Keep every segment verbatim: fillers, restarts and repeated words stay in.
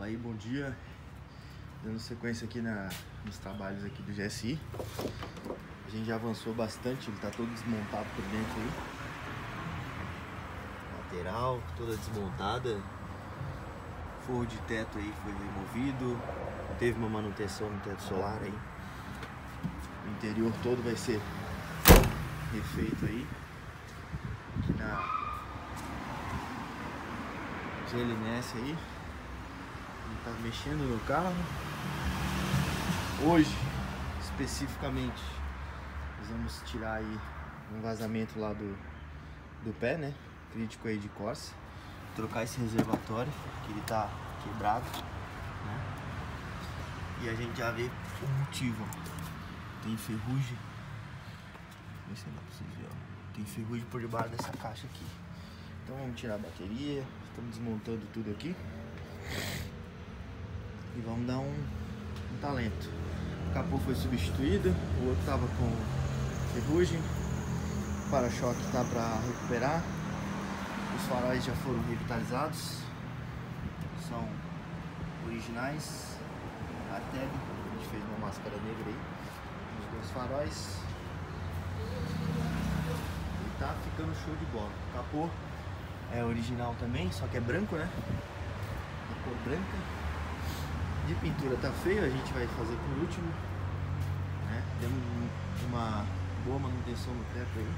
Fala aí, bom dia. Dando sequência aqui na, nos trabalhos aqui do G S I. A gente já avançou bastante, ele tá todo desmontado por dentro aí. Lateral, toda desmontada. Forro de teto aí foi removido. Teve uma manutenção no teto solar aí. O interior todo vai ser refeito aí. Aqui na G L M S aí. Ele tá mexendo no carro. Hoje, especificamente, nós vamos tirar aí um vazamento lá do, do pé, né? Crítico aí de Corsa. Trocar esse reservatório, que ele tá quebrado, né? E a gente já vê o motivo, ó. Tem ferrugem. Não sei lá pra vocês verem, ó. Tem ferrugem por debaixo dessa caixa aqui. Então vamos tirar a bateria. Estamos desmontando tudo aqui. E vamos dar um, um talento. O capô foi substituído, o outro tava com ferrugem. O para-choque tá para recuperar. Os faróis já foram revitalizados. São originais. Arteg, a gente fez uma máscara negra aí. Os dois faróis. E tá ficando show de bola. O capô é original também, só que é branco, né? A cor branca. De pintura tá feio, a gente vai fazer por último, né? Temos uma boa manutenção no teto aí.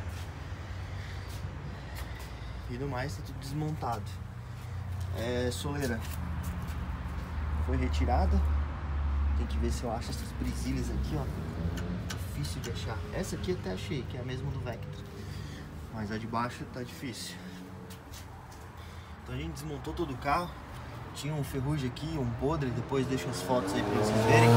E do mais tá tudo desmontado. É, soleira foi retirada. Tem que ver se eu acho essas presilhas aqui, ó. Difícil de achar. Essa aqui até achei, que é a mesma do Vectra. Mas a de baixo tá difícil. Então a gente desmontou todo o carro. Tinha um ferrugem aqui, um podre. Depois deixo as fotos aí pra vocês verem.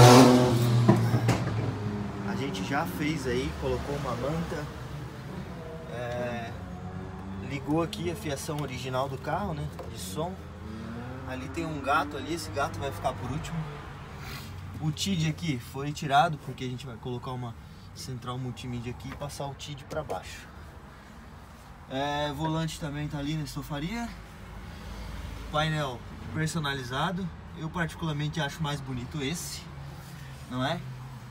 A gente já fez aí, colocou uma manta. É, ligou aqui a fiação original do carro, né? De som. Ali tem um gato ali, esse gato vai ficar por último. O T I D aqui foi tirado porque a gente vai colocar uma central multimídia aqui e passar o T I D para baixo. É, volante também tá ali na estofaria. Painel personalizado. Eu particularmente acho mais bonito esse, não é?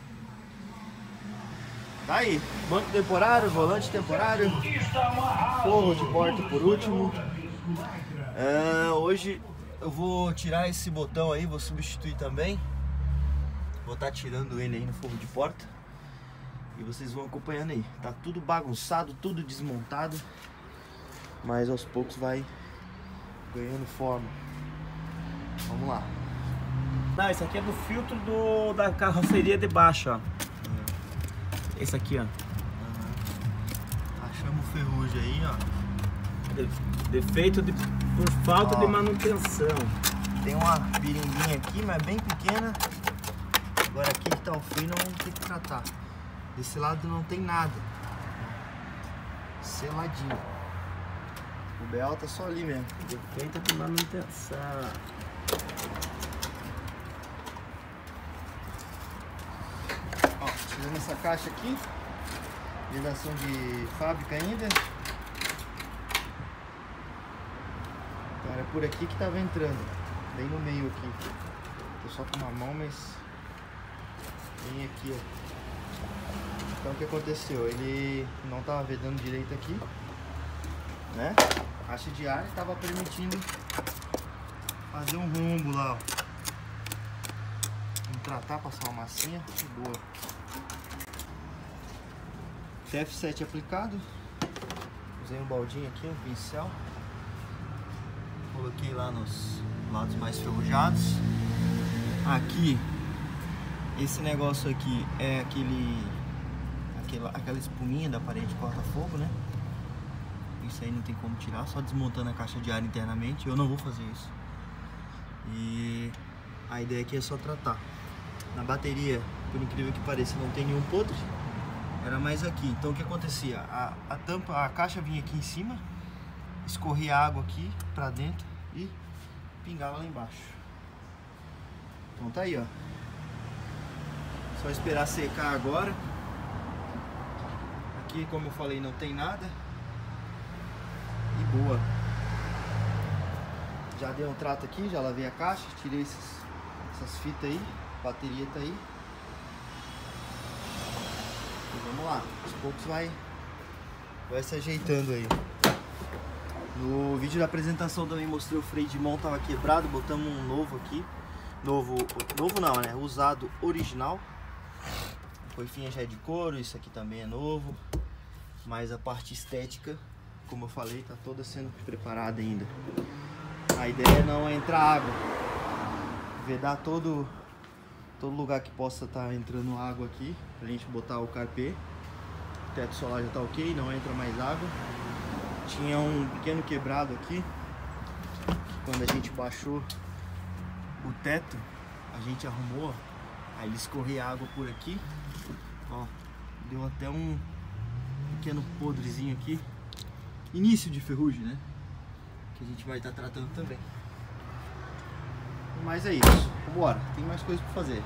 Tá aí, banco temporário, volante temporário, forro de porta por último. É, hoje eu vou tirar esse botão aí, vou substituir também. Vou estar tirando ele aí no forro de porta. E vocês vão acompanhando aí. Tá tudo bagunçado, tudo desmontado. Mas aos poucos vai ganhando forma. Vamos lá. Não, esse aqui é do filtro do, da carroceria de baixo, ó. Uhum. Esse aqui, ó. Uhum. Achamos ferrugem aí, ó. De, defeito de, por falta ó, de manutenção. Tem uma biringuinha aqui, mas bem pequena. Agora aqui que tá o fio, não vamos ter que tratar. Desse lado não tem nada. Seladinho. O B L tá só ali mesmo. Defeito de manutenção. Ó, tirando essa caixa aqui. Ligação de fábrica ainda. Então era por aqui que tava entrando. Bem no meio aqui. Tô só com uma mão, mas bem aqui, ó. Então o que aconteceu? Ele não tava vedando direito aqui, né? A caixa de ar estava permitindo fazer um rombo lá, ó. Vamos tratar, passar uma massinha. Boa. T F sete aplicado. Usei um baldinho aqui, um pincel. Coloquei lá nos lados mais ferrujados. Aqui, esse negócio aqui é aquele, aquela, aquela espuminha da parede corta-fogo, né? Isso aí não tem como tirar, só desmontando a caixa de ar internamente. Eu não vou fazer isso. E a ideia aqui é só tratar. Na bateria, por incrível que pareça, não tem nenhum podre. Era mais aqui. Então o que acontecia? A, a tampa, a caixa vinha aqui em cima, escorria água aqui pra dentro e pingava lá embaixo. Então tá aí, ó. Só esperar secar agora. Aqui, como eu falei, não tem nada. E boa. Já dei um trato aqui, já lavei a caixa, tirei esses, essas fitas aí, a bateria tá aí. E vamos lá, aos poucos vai, vai se ajeitando aí. No vídeo da apresentação também mostrei o freio de mão tava quebrado, botamos um novo aqui. Novo, novo não, né? Usado original. A coifinha já é de couro, isso aqui também é novo. Mas a parte estética, como eu falei, tá toda sendo preparada ainda. A ideia não é entrar água, vedar todo, todo lugar que possa estar entrando água aqui, pra gente botar o carpê. O teto solar já tá ok, não entra mais água. Tinha um pequeno quebrado aqui, que quando a gente baixou o teto, a gente arrumou, aí ele escorria água por aqui, ó, deu até um pequeno podrezinho aqui, início de ferrugem, né, que a gente vai estar tratando também. Mas é isso, vambora, tem mais coisa pra fazer.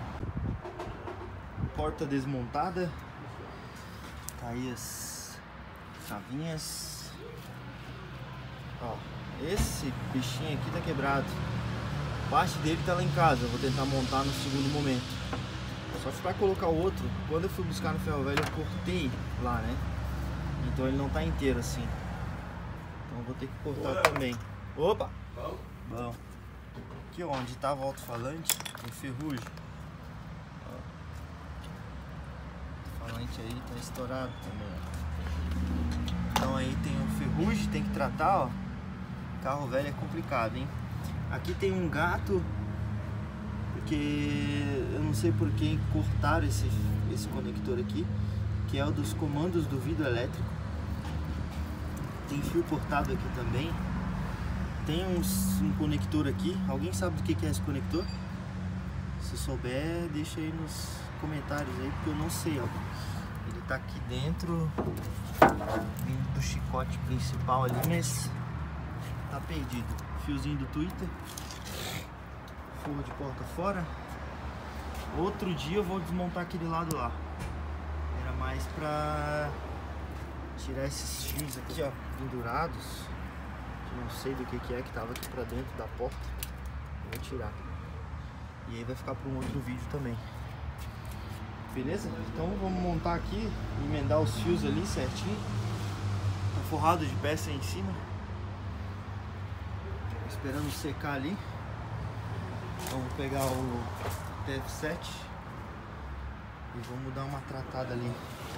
Porta desmontada, tá aí as chavinhas, ó, esse bichinho aqui tá quebrado. Parte dele tá lá em casa, eu vou tentar montar no segundo momento. Só que pra colocar o outro, quando eu fui buscar no ferro velho eu cortei lá, né? Então ele não tá inteiro assim. Então eu vou ter que cortar também. Opa! Bom. Bom. Aqui ó, onde tava o alto-falante, tem ferrugem. Ó. O alto-falante aí tá estourado também. Então aí tem o ferrugem, tem que tratar, ó. Carro velho é complicado, hein? Aqui tem um gato, porque eu não sei por que cortaram esse, esse conector aqui, que é o dos comandos do vidro elétrico. Tem fio cortado aqui também. Tem uns, um conector aqui. Alguém sabe do que é esse conector? Se souber, deixa aí nos comentários aí, porque eu não sei, ó. Ele tá aqui dentro, vindo do chicote principal ali, mas tá perdido. Fiozinho do Twitter, forro de porta fora. Outro dia eu vou desmontar aquele lado lá. Era mais pra tirar esses fios aqui, ó, pendurados. Eu não sei do que que é que tava aqui pra dentro da porta. Eu vou tirar. E aí vai ficar para um outro vídeo também. Beleza? Então vamos montar aqui, emendar os fios ali certinho. Tá forrado de peça aí em cima. Esperando secar ali. Então vou pegar o T F sete e vamos dar uma tratada ali.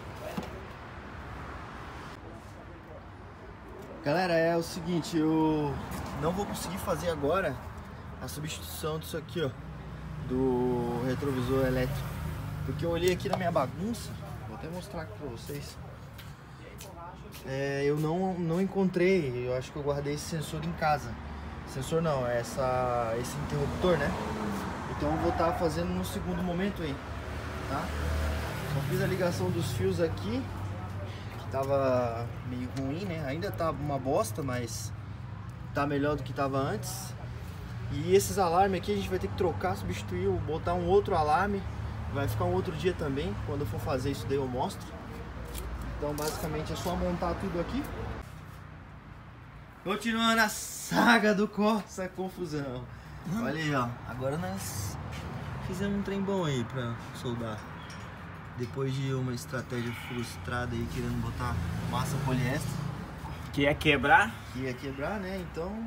Galera, é o seguinte, eu não vou conseguir fazer agora a substituição disso aqui, ó, do retrovisor elétrico, porque eu olhei aqui na minha bagunça, vou até mostrar aqui pra vocês. É, eu não, não encontrei, eu acho que eu guardei esse sensor em casa. Sensor não, é essa, esse interruptor, né? Então eu vou estar fazendo no segundo momento aí, tá? Só fiz a ligação dos fios aqui, que tava meio ruim, né? Ainda tá uma bosta, mas tá melhor do que tava antes. E esses alarmes aqui a gente vai ter que trocar, substituir, botar um outro alarme. Vai ficar um outro dia também, quando eu for fazer isso daí eu mostro. Então basicamente é só montar tudo aqui. Continuando a saga do Corsa Confusão. Olha aí, ó. Agora nós fizemos um trem bom aí pra soldar. Depois de uma estratégia frustrada aí, querendo botar massa poliéster. Que ia quebrar? Que ia quebrar, né? Então...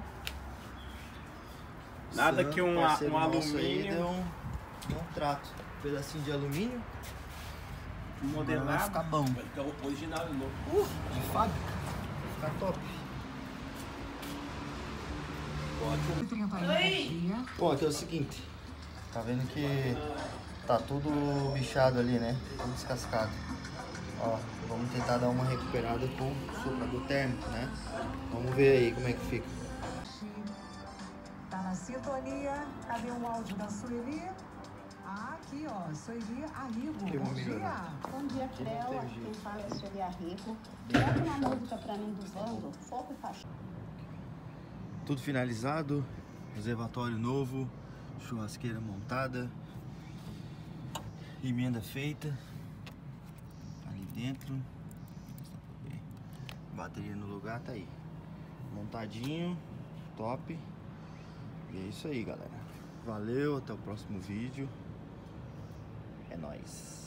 Nada Sam, que um, um alumínio... Aí deu um, deu um trato. Um pedacinho de alumínio. Modelado. Vai ficar bom. Vai ficar original de novo. Uh, de fábrica. Vai ficar top. Bom, aqui é o seguinte, tá vendo que tá tudo bichado ali, né? Tudo descascado. Ó, vamos tentar dar uma recuperada com soprador térmico, né? Vamos ver aí como é que fica. Tá na sintonia, cadê o áudio da Sueli? Ah, aqui ó, Sueli Arrigo, Que bom bom dia. Bom dia, Creu. Quem fala é a Sueli Arrigo. Bota uma música pra mim do Vando, Foco e Faixa. Tudo finalizado, reservatório novo, churrasqueira montada, emenda feita, ali dentro, bateria no lugar, tá aí, montadinho, top, E é isso aí, galera. Valeu, até o próximo vídeo. É nóis.